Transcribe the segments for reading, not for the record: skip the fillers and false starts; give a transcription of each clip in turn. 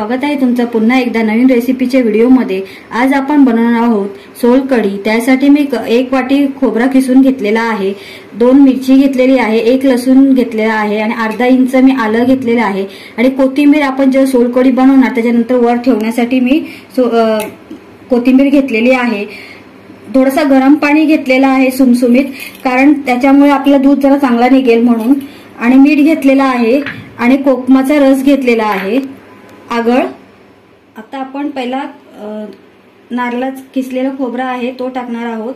स्वागत आहे तुमचं पुन्हा एकदा नवीन रेसिपीच्या व्हिडिओमध्ये। आज आपण बनवणार आहोत सोलकढी। त्यासाठी मी 1 वाटी खोबरा किसून घेतलेला आहे, 2 मिरची घेतलेली आहे, 1 लसूण घेतलेला आहे आणि अर्धा इंच मी आलं घेतलेलं आहे आणि कोथिंबीर आपण जे सोलकढी बनवणार त्याच्यानंतर वर ठेवण्यासाठी मी कोथिंबीर घेतलेली आहे। थोडासा गरम पाणी घेतलेला आहे सुमसुमीत, कारण त्याच्यामुळे आपलं दूध जरा चांगला निघेल म्हणून। आणि मीठ घेतलेला आहे आणि कोकमाचा रस घेतलेला आहे, आगळ। आता आपण पहिला नारळाचा किसलेला खोबरा आहे तो टाकणार आहोत।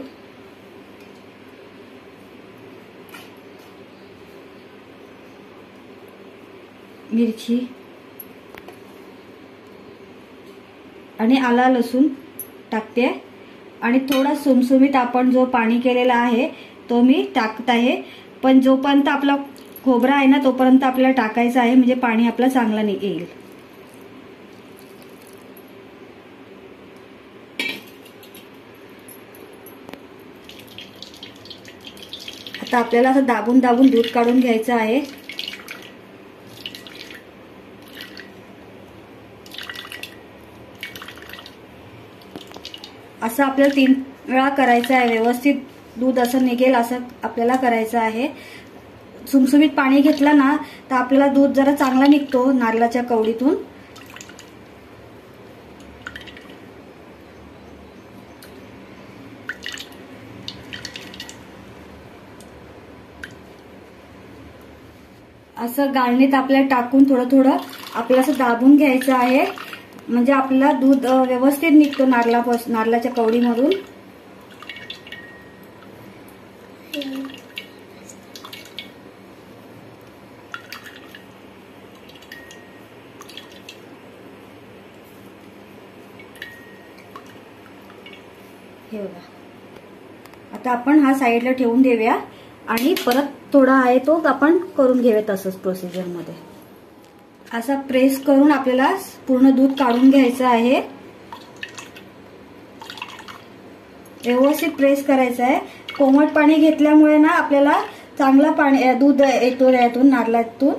मिरची आणि आला लसूण टाकते आणि थोडा सुमसुमीत आपण जो पाणी केलेला आहे तो मी टाकत आहे। पण जोपर्यंत आपला खोबरा आहे ना तोपर्यंत आपल्याला टाकायचं आहे, म्हणजे पाणी आपलं चांगलं निघेल। आता आपल्याला असं दाबून दाबून दूध काढून घ्यायचं आहे। असं आपल्याला 3 वेळा करायचं आहे, व्यवस्थित दूध असं निघेल असं आपल्याला करायचं आहे। सुमसुमीत पाणी घेतलं ना तर आपल्याला दूध जरा चांगला निघतो नारळाच्या कवडीतून। असं गाळणीत आपल्याला टाकून थोडं थोडं आपल्याला असं दाबून घ्यायचं आहे, म्हणजे आपल्याला दूध व्यवस्थित निघतो नारळाच्या कवडीमधून। हे बघा, आता आपण हा साईडला ठेवून देऊया आणि परत थोडा आहे तो आपण करून घेऊया तसंच प्रोसिजर मध्ये। असा प्रेस करून आपल्याला पूर्ण दूध काढून घ्यायचं आहे, व्यवस्थित प्रेस करायचं आहे। कोमट पाणी घेतल्यामुळे ना आपल्याला चांगला पाणी दूध येतो यातून नारळातून।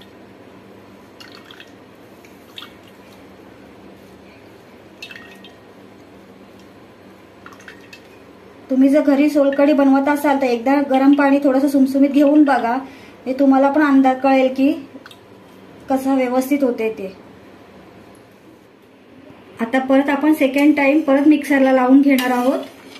तुम्ही जर घरी सोलकढी बनवत असाल तर एकदा गरम पाणी थोडंसं सुमसुमीत घेऊन बघा, हे तुम्हाला पण अंदाज कळेल की कसं व्यवस्थित होते ते। आता परत आपण सेकंड टाइम परत मिक्सरला लावून घेणार आहोत।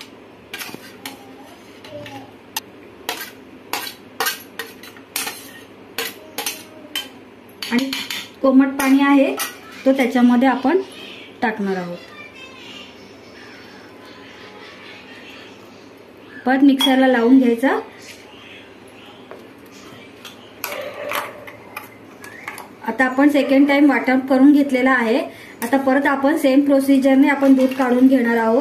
आणि कोमट पाणी आहे तो त्याच्यामध्ये आपण टाकणार आहोत। परत मिक्सरला लावून घ्यायचा। आता आपण सेकंड टाइम वाटप करून घेतलेला आहे। आता परत आपण सेम प्रोसिजरने आपण दूध काढून घेणार आहोत।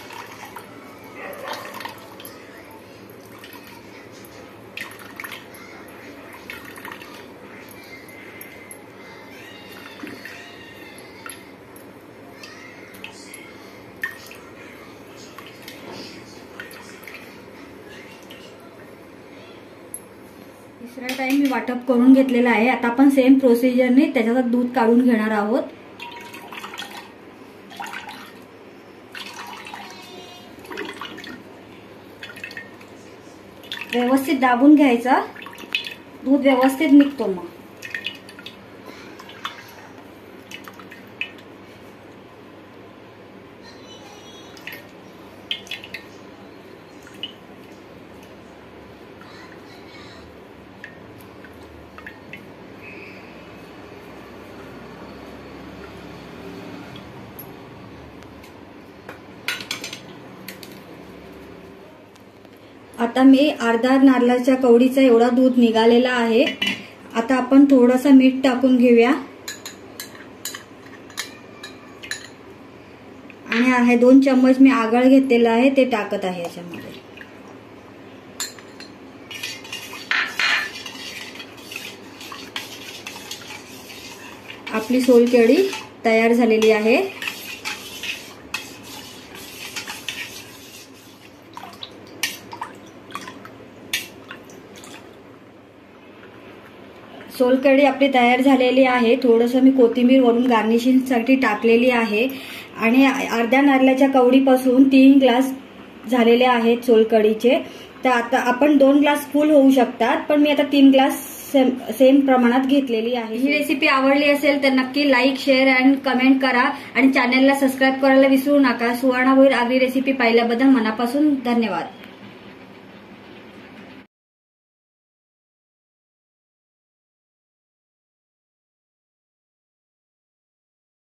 तिसरा टाइम मी वाटप करून घेतलेला आहे। आता आपण सेम प्रोसिजरने त्याच्यात दूध काढून घेणार आहोत। व्यवस्थित दाबून घ्यायचा, दूध व्यवस्थित निघतो मग। आता मी अर्धा नारळाच्या कवडीचा एवढा दूध निघालेला आहे। आता आपण थोडासा मीठ टाकून घेऊया आणि आहे 2 चम्मच मी आगळ घेतलेला आहे ते टाकत आहे याच्यामध्ये। आपली सोलकढी तयार झालेली आहे। सोलकढी आपली तयार झालेली आहे। थोडंसं मी कोथिंबीर वरून गार्निशिंगसाठी टाकलेली आहे आणि अर्ध्या नारळाच्या कवडीपासून 3 ग्लास झालेले आहेत सोलकढीचे। तर आता आपण 2 ग्लास फुल होऊ शकतात, पण मी आता 3 ग्लास सेम प्रमाणात घेतलेली आहे। ही रेसिपी आवडली असेल तर नक्की लाईक, शेअर आणि कमेंट करा आणि चॅनलला सबस्क्राईब करायला विसरू नका। सुवर्णा भोईर आगरी रेसिपी पाहिल्याबद्दल मनापासून धन्यवाद।